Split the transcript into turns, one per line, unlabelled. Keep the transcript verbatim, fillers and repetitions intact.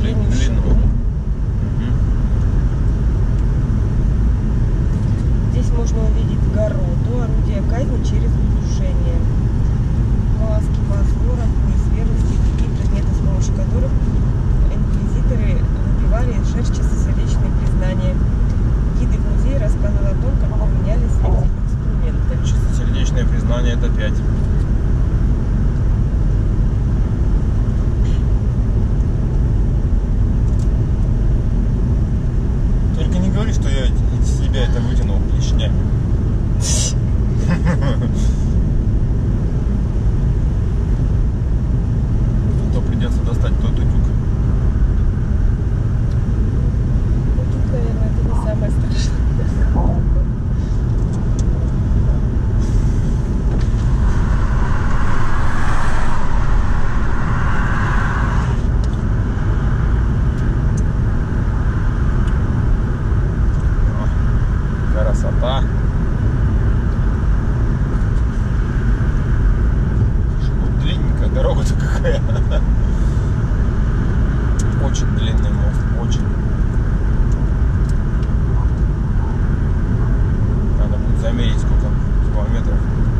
сожалению,
длинного.
шины.
Угу.
Здесь можно увидеть гороту, орудие казни через удушение, глазки Босфора, пояс верности, другие предметы, с помощью которых инквизиторы выбивали из шерсти сердечные признания. Гиды в музее рассказывают о том, как применялись эти инструменты.
Чистосердечное признание — это пять. Только не говори, что я из себя это вытянул клешнями. А то придется достать тот утюг.
Ну, тут, наверное, это не самое страшное.
Красота. Ну, длинненькая дорога-то какая. Очень длинный мост, очень. Надо будет замерить, сколько километров.